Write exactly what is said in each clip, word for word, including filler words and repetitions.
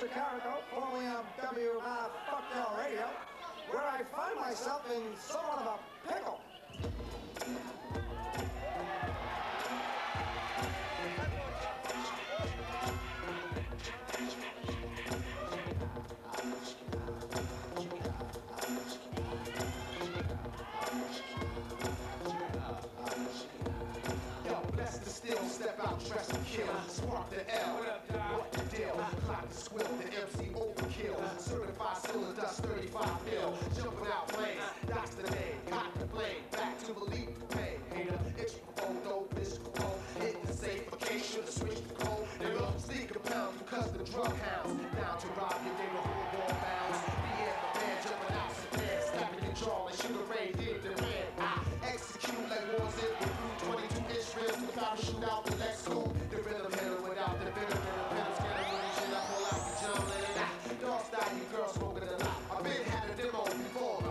Mister Carrico, formerly on W I Fuck Y'all Radio, where I find myself in somewhat of a pickle. Still step out, dress and kill. Spark the L. What up, dog? What the deal? Clock the squill, the M C overkill. Certified cylinder dust thirty-five mil. Jumping out planes, that's the name. Got the blade, back to the leap pain. Hater, it's for no this control. Hit the safe, okay, should've switched the code. Nigga, sneak a pound because the drug hounds. Down to rob your neighborhood wall bounds. The air, the man jumping out some pants. Slapping your jaw like Sugar Ray did the man. I execute like wars in the twenty-two inch rims without a shootout the next school. The rhythm hitter without the bitter rhythm hitter. Scatter with shit, I pull out the John Lennon. Dog style, you girls smoking a lot. I've been had a demo before.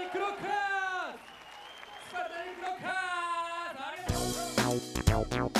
ンクロッカーズスパルタンクロッカーズありがとうございます